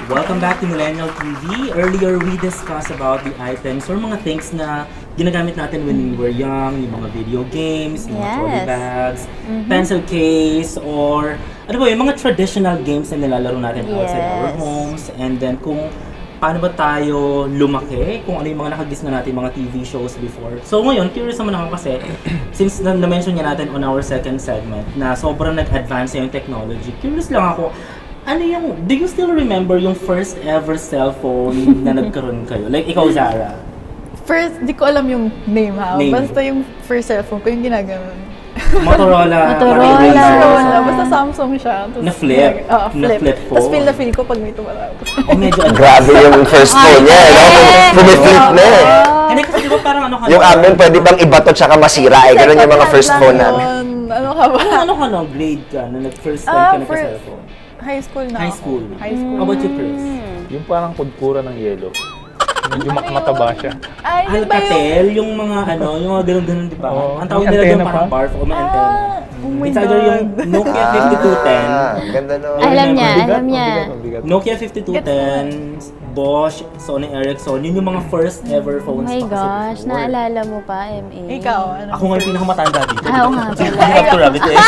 Welcome back to Millennial TV. Earlier, we discussed about the items or mga things na ginagamit natin when we were young, yung mga video games, yung mga trolley bags, pencil case, or ano ba, yung mga traditional games na nilalaro natin outside our homes. And then kung paano ba tayo lumaki, kung ano yung mga nakagis na natin mga TV shows before. So ngayon, curious naman ako kasi, since na-mention niya natin on our second segment na sobrang nag-advance na yung technology, curious lang ako, ano yung, do you still remember yung first ever cellphone na nagkaroon kayo? Like, ikaw, Zarah? First, di ko alam yung name ha. Basta yung first cellphone ko yung ginagawa. Motorola. Basta Samsung siya. Na-flip? Na-flip phone? Tapos feel na feel ko pag may tumara. Oh, medyo grabe yung first phone niya, no? Pumiflip na eh. Hindi kasi di ba parang ano ka yung amin, pwede bang ibato tsaka masira eh. Ganun yung mga first phone namin. Ano ka ba? Ano ka no? Grade ka na nag-first time ka nagka-cellphone? High school na High school. How about you, Chris? Yung parang kudkura ng yelo. Medyo mataba siya. Alcatel, yung mga ano, yung mga ganun-ganun, di ba? Ang tawag nila yung parang barf o may antenna. It's either yung Nokia 5210. Ganda no. Alam niya. Nokia 5210, Bosch, Sony Ericsson, yun yung mga first ever phones. Oh my gosh, naalala mo pa, M.A. Ikaw, ano? Ako nga yung pinakamatanda dito. Oo nga pala. You have to rabbit eh.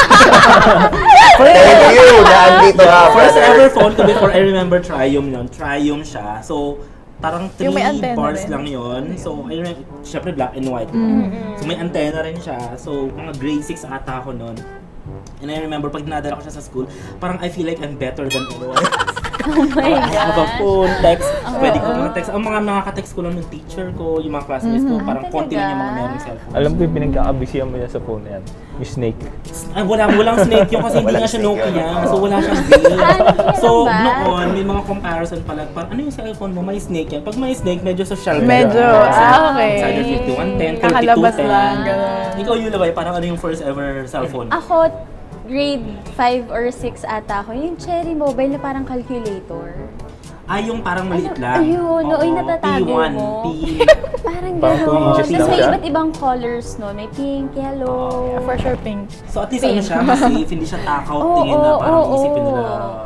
Thank you, naandito ka. First ever phone ko before, I remember Triumph yun. Triumph siya. So, parang 3 bars lang yun. So, I remember, syempre black and white. So, may antenna rin siya. So, mga grade 6 ata ako nun. And I remember, pag dinadala ko siya sa school, parang I feel like I'm better than everyone else. Oh my gosh. Phone, text, pwede ko mga text. Ang mga nakaka-text ko lang ng teacher ko, yung mga classmates ko, parang konti lang yung mga merong cellphone. Alam ko yung pinagkakabisihan mo yan sa phone na yan. Yung snake. Ay, walang snake yun kasi hindi nga siya Nokia. So, wala siyang bill. So, noon, may mga comparison pala. Parang, ano yung cellphone mo? May snake yan. Pag may snake, medyo social media. Medyo, okay. It's either 5110, 3210. Kakalabas lang, gano'n. Ikaw, Euluvye, parang ano yung first ever cellphone? Ako, grade 5 or 6 ata ako. Yung cherry mobile na parang calculator. Ay, yung parang maliit lang. Ayun, no, yung natatago P1, mo. Parang Parang 2 gano'n. inches Tapos lang may siya. iba't ibang colors, no? May pink, yellow. For sure, pink. So, at least ano siya, mas safe, hindi siya takaw tingin na parang isipin nila,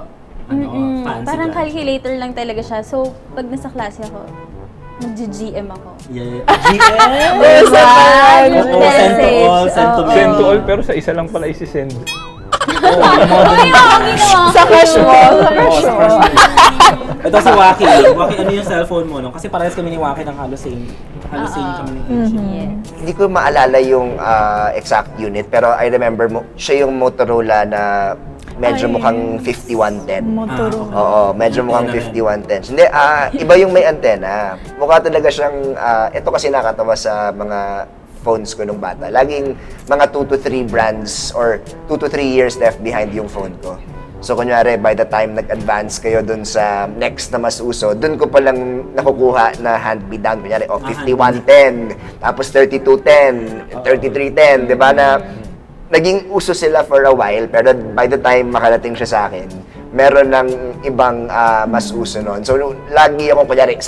fancy Parang guy. calculator lang talaga siya. So, pag nasa klase ako, nag-GM ako. Yeah. GM! Diba? Send to all, send to Send to all, pero sa isa lang pala isi-send. Sa crush mo. Ito si Joaqui. Joaqui, ano yung cellphone mo? No? Kasi parehas kami ni Joaqui ng halos same kami ng age. Hindi ko maalala yung exact unit, pero I remember siya yung Motorola na medyo mukhang 5110. Motorola. Oo, medyo mukhang 5110. Hindi, iba yung may antenna. Mukha talaga siyang, ito kasi nakatawa sa mga phones ko nung bata. Laging mga 2 to 3 brands or 2 to 3 years left behind yung phone ko. So, kunyari, by the time nag-advance kayo dun sa next na mas uso, dun ko palang nakukuha na hand-me-down. Kunyari, 5110, tapos 3210, 3310, di ba na naging uso sila for a while, pero by the time makarating siya sa akin, meron ng ibang mas uso nun. So, lagi akong, kunyari,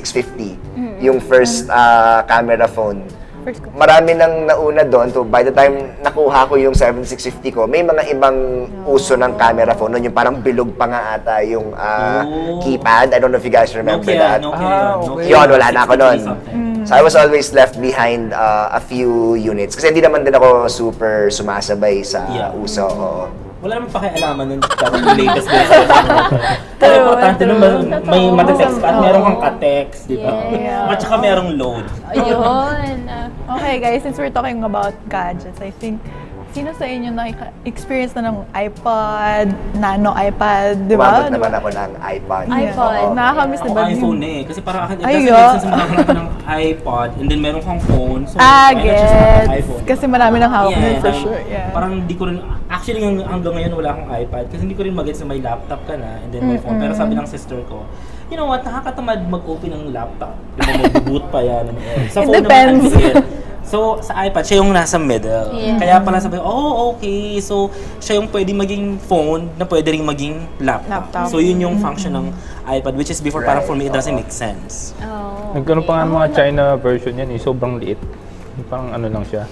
7650, yung first camera phone. Marami nang nauna doon. So, by the time nakuha ko yung 7650 ko, may mga ibang uso ng camera phone nun. Yung parang bilog pa nga ata yung keypad. I don't know if you guys remember that. Okay. Yun, wala na ako nun. So, I was always left behind a few units. Kasi hindi naman din ako super sumasabay sa uso. Wala naman pakialaman nun dapat yung latest version. Pero importante naman may matetext ka at meron kang ka-text, di ba? At saka merong load. Ayun. Okay guys, since we're talking about gadgets, I think, sino sa inyo na-experience na ng iPod, nano iPad, di ba? Umabot naman ako ng iPod. Nakakamiss na ba? Ako iPhone eh. Kasi parang it doesn't make sense na magkakaroon ka ng iPod and then meron kang phone. So, gets. Kasi marami nang hawak nun for sure. Parang di ko rin, actually hanggang ngayon wala akong iPad kasi hindi ko rin mag-gets na may laptop ka na and then may phone. Pero sabi ng sister ko, you know what, nakakatamad mag-open ng laptop. Diba, mag-boot pa yan. Sa phone naman, so, sa iPad, siya yung nasa middle. Kaya pala sabi, okay. So, siya yung pwede maging phone na pwede rin maging laptop. So, yun yung function ng iPad, which is before, parang for me, it doesn't make sense. Nagkaroon pa nga mga China version yan, sobrang liit. Parang ano lang siya.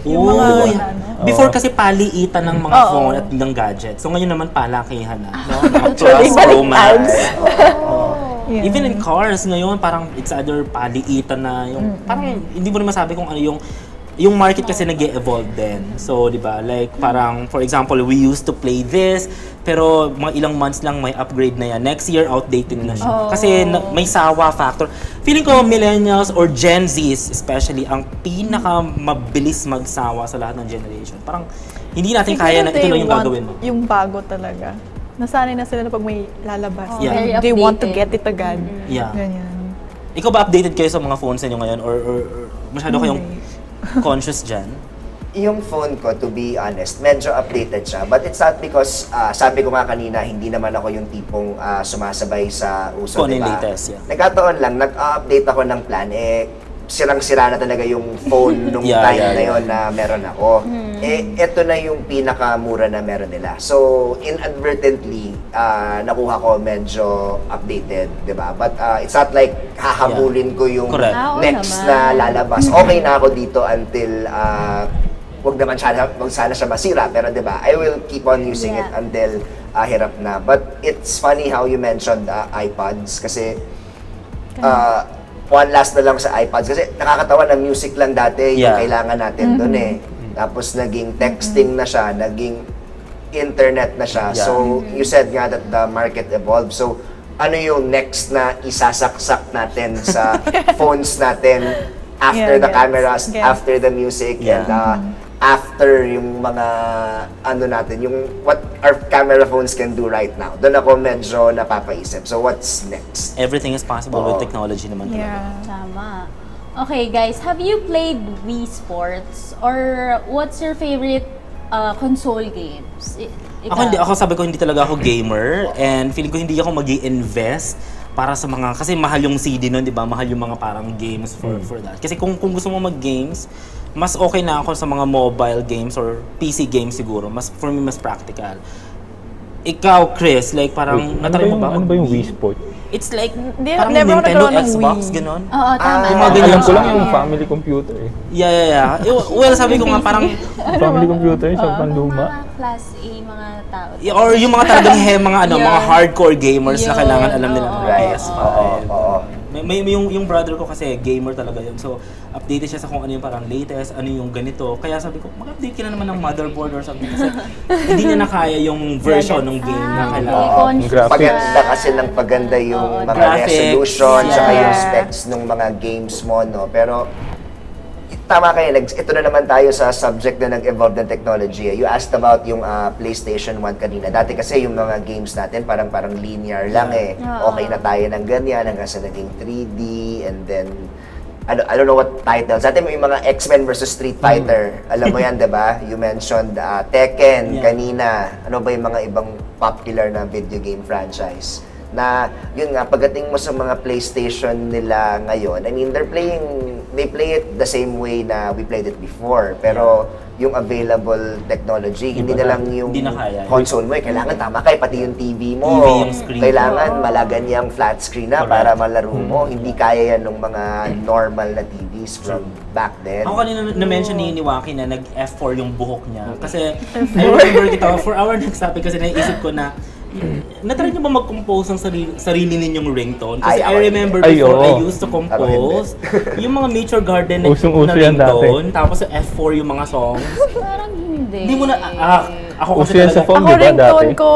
Before kasi paliitan ng mga phone at ng gadget. So, ngayon naman palakihan na. No? Actually, baliktad. Yeah. Even in cars ngayon, parang it's either paliitan na yung, parang hindi mo naman masabi kung ano yung market kasi nag-evolve din. So, di ba, like parang, for example, we used to play this, pero mga ilang months lang may upgrade na yan. Next year, outdated na siya. Kasi may sawa factor. Feeling ko, millennials or Gen Zs especially, ang pinaka-mabilis magsawa sa lahat ng generation. Parang, hindi natin kaya na ito lang yung gagawin mo. Yung bago talaga. Nasanay na sila na pag may lalabas. Yeah. They want to get it agad. Yeah. Ganyan. Ikaw ba updated kayo sa mga phones niyo ngayon? Or masyado kayong conscious dyan? Yung phone ko, to be honest, medyo updated siya. But it's not because, sabi ko nga kanina, hindi naman ako yung tipong sumasabay sa uso, Phone diba? latest, yeah. Nagkataon lang, nag-update ako ng plan, sirang-sira na talaga yung phone nung time na yon na meron ako. Ito na yung pinakamura na meron nila. So, inadvertently, nakuha ko medyo updated, di ba? But it's not like hahabulin ko yung next na lalabas. Okay na ako dito until, wag naman sana siya masira, pero di ba? I will keep on using it until hirap na. But it's funny how you mentioned iPods kasi one last na lang sa iPods kasi nakakatawa na music lang dati yung kailangan natin doon Tapos naging texting na siya, naging internet na siya. So you said nga that the market evolved. So ano yung next na isasaksak natin sa phones natin after the cameras, after the music, and after yung mga ano natin, yung what our camera phones can do right now. Doon ako medyo napapaisip. So what's next? Everything is possible with technology naman. Tama. Okay guys, have you played Wii Sports? Or what's your favorite console games? Ako sabi ko hindi talaga ako gamer and feeling ko hindi ako magi-invest para sa mga, kasi mahal yung CD nun, di ba? Mahal yung mga parang games for that. Kasi kung gusto mo mag-games, mas okay na ako sa mga mobile games or PC games siguro. For me, mas practical. Ikaw, Chris, like parang natry mo ba? Ano ba yung Wii Sport? It's like, parang never Nintendo, nagkaroon ng Xbox, Wii. gano'n. Oo, tama. Alam ko lang yung family computer eh. Yeah. Well, sabi ko nga parang, Family computer, sobrang luma. Mga class A, mga tao. or yung mga talagang mga hardcore gamers na kailangan alam nila ng PS5. May yung brother ko kasi gamer talaga yun. So, updated siya sa kung ano yung parang latest, ano yung ganito. Kaya sabi ko, mag-update ka na naman ng motherboard or something. Kasi hindi niya na kaya yung version ng game na kailangan. Paganda kasi ng paganda yung mga resolution, saka yung specs ng mga games mo, no? Pero, tama kayo, ito na naman tayo sa subject na nag-evolve ng technology. You asked about yung PlayStation 1 kanina. Dati kasi yung mga games natin parang linear lang Okay na tayo ng ganyan hanggang sa naging 3D and then I don't know what titles. Dati may mga X-Men versus Street Fighter. Alam mo yan, 'di ba? You mentioned Tekken kanina. Ano ba yung mga ibang popular na video game franchise? Na yun nga, pagdating mo sa mga PlayStation nila ngayon, I mean, they play it the same way na we played it before. Pero yung available technology, hindi na lang yung console mo. Kailangan tama kayo, pati yung TV mo. Kailangan malaganyang flat screen na para malaro mo. Hindi kaya yan ng mga normal na TVs from back then. Ako kanina na-mention ni Joaqui na nag-F4 yung buhok niya. Kasi I remember kita, for our next topic kasi naisip ko na natry niyo ba mag-compose ng sarili ninyong ringtone? Kasi I remember before I used to compose yung mga Nature Garden na ringtone, tapos sa F4 yung mga songs. Parang hindi. Hindi mo na, ako kasi sa phone, ako diba, dati? ringtone ko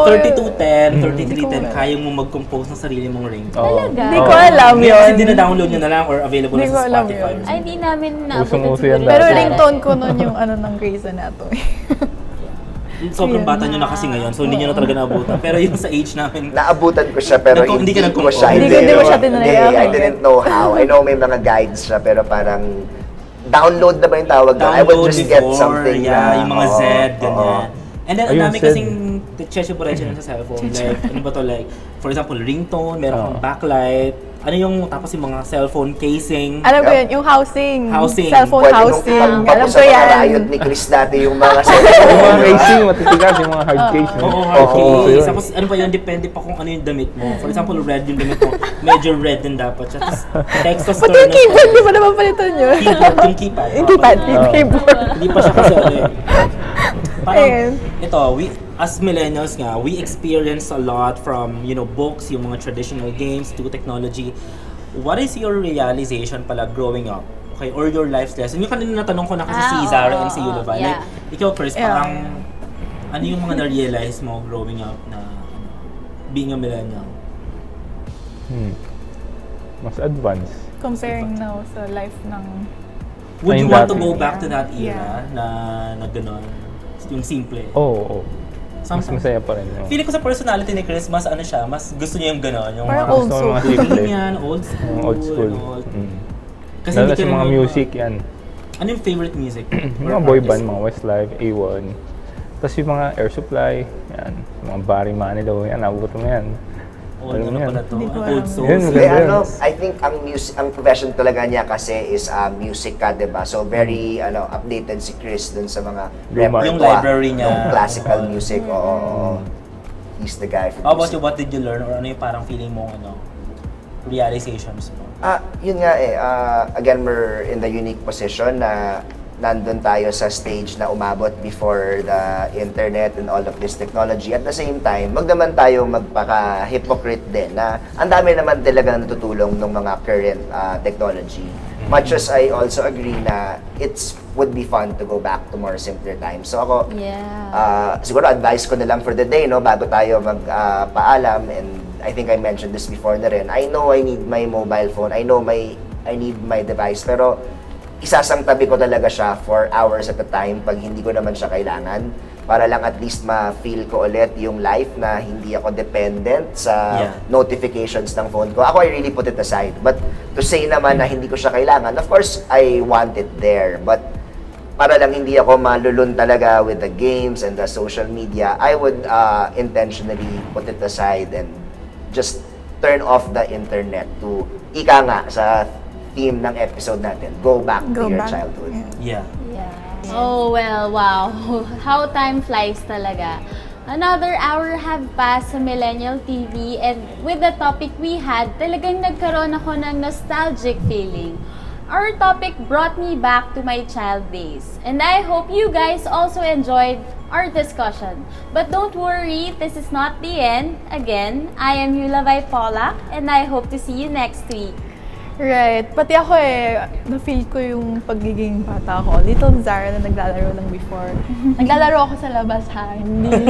3210, 3310, kaya mo mag-compose ng sarili mong ringtone. Talaga? Hindi ko alam yun. Kasi dina-download nyo na lang or available na sa Spotify. Ay, hindi namin Usong-uso yan Pero dati. ringtone ko nun yung ng Grey's Anatomy. Sobrang bata nyo na kasi ngayon, so hindi nyo na talaga naabutan. Pero yung sa age namin, naabutan ko siya, pero hindi ka ko siya. Hindi mo siya tinry. I didn't know how. I know may mga guides siya, pero parang download na ba yung tawag doon? I would just get something na... yung mga Z, ganyan. And then, ang dami kasing cheche-pureche na sa cellphone. Like, ano ba to, like, for example, ringtone, meron kang backlight, ano yung, tapos yung mga cellphone casing. Alam ko yun, yung housing. Cellphone Pwede housing. Alam ko yan. Riot ni Chris dati yung mga Yung mga racing, matitigas, yung mga hard case. Oo, hard case. Tapos ano pa yun, depende pa kung ano yung damit mo. For example, red yung damit mo, medyo red din dapat siya. Tapos Texas Pati yung keyboard, di ba naman palitan yun? Yung keypad. Yung keyboard. Hindi pa siya kasi ano eh. Parang, ito, as millennials nga, we experience a lot from, you know, books, yung mga traditional games to technology. What is your realization pala growing up? Okay, or your life's lesson? Yung kanina natanong ko na kasi si Zarah and si Euluvye. Like, ikaw, Chris, parang ano yung mga na-realize mo growing up na being a millennial? Mas advanced. Comparing now sa life ng... Would you want to go back to that era na gano'n? Yung simple? Oo. Mas masaya pa rin. Feeling ko sa personality ni Chris, mas ano siya, mas gusto niya yung gano'n. Yung parang old school. Old school. Old school. Kasi lalo sa mga music yan. Ano yung favorite music? Mga boy band, mga Westlife, A1. Tapos yung mga Air Supply, yan. Mga Barry Manilow, yan. Nabuto mo yan. Ano pala to? Old soul. I think ang profession talaga niya kasi is music ka, diba? So very updated si Chris dun sa mga repertoire. Yung library niya. Yung classical music. He's the guy for How about you? What did you learn? Or ano yung parang feeling mo, realizations mo? Yun nga again, we're in the unique position na nandun tayo sa stage na umabot before the internet and all of this technology. At the same time, naman tayo magpaka-hypocrite din na ang dami naman talaga natutulong ng mga current technology. Much as I also agree na would be fun to go back to more simpler times. So ako, siguro advice ko na lang for the day, bago tayo magpaalam, and I think I mentioned this before na rin, I know I need my mobile phone, I know I need my device, pero isasang tabi ko talaga siya for hours at a time pag hindi ko naman siya kailangan, para lang at least ma-feel ko ulit yung life na hindi ako dependent sa notifications ng phone ko. Ako, I really put it aside. But to say naman na hindi ko siya kailangan, of course, I want it there. But para lang hindi ako malulun talaga with the games and the social media, I would intentionally put it aside and just turn off the internet to, ika nga, sa theme ng episode natin, go back to your childhood. Yeah. Oh, well, wow. How time flies talaga. Another hour have passed sa Millennial TV, and with the topic we had, talagang nagkaroon ako ng nostalgic feeling. Our topic brought me back to my child days, and I hope you guys also enjoyed our discussion. But don't worry, this is not the end. Again, I am Euluvye Pollack, and I hope to see you next week. Right. Pati ako na-feel ko yung pagiging bata ko. Little Zarah na naglalaro lang before. Naglalaro ako sa labas, ha? Hindi.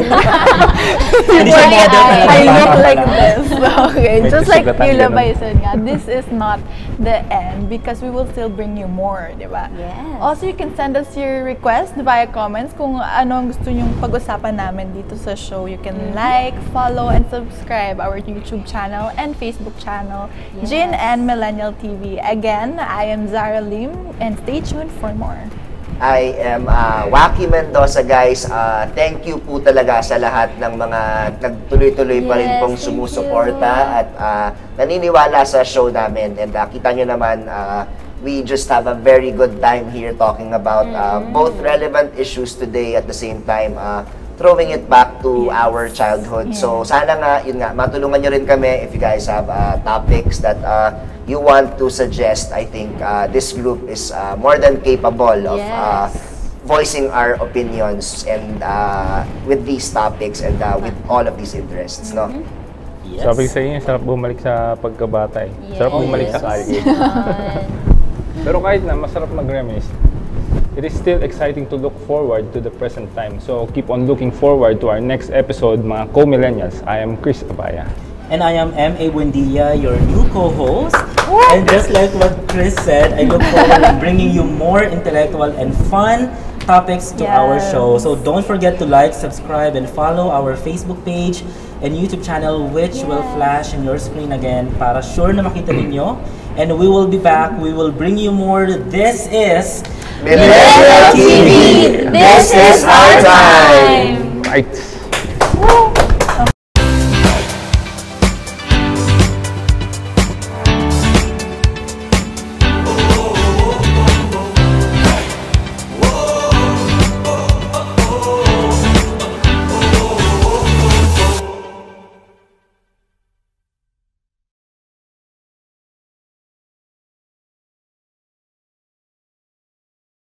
I look like this. Okay. Just like Euluvye said nga, this is not the end because we will still bring you more, di ba? Yes. Also, you can send us your request via comments kung ano ang gusto nyong pag-usapan namin dito sa show. You can like, follow, and subscribe our YouTube channel and Facebook channel, Jin and Millennial TV. Again, I am Zarah Lim, and stay tuned for more. I am Joaqui Mendoza, guys. Thank you po talaga sa lahat ng mga nagtuloy-tuloy pa rin pong sumusuporta at naniniwala sa show namin. And kita nyo naman, we just have a very good time here talking about both relevant issues today, at the same time throwing it back to our childhood. So sana nga, yun nga, matulungan nyo rin kami if you guys have topics that you want to suggest. I think this group is more than capable of voicing our opinions and with these topics and with all of these interests, no? Yes. Sabi sa inyo, sarap bumalik sa pagkabata. Sarap bumalik sa college. Pero kahit na masarap mag-reminisce, it is still exciting to look forward to the present time. So keep on looking forward to our next episode, mga co-millennials. I am Chris Abaya. And I am M.A Buendia, your new co-host. And just like what Chris said, I look forward to bringing you more intellectual and fun topics to our show. So don't forget to like, subscribe, and follow our Facebook page and YouTube channel, which will flash in your screen again para sure na makita ninyo. And we will be back. We will bring you more. This is Millennial TV. This is our time! Right.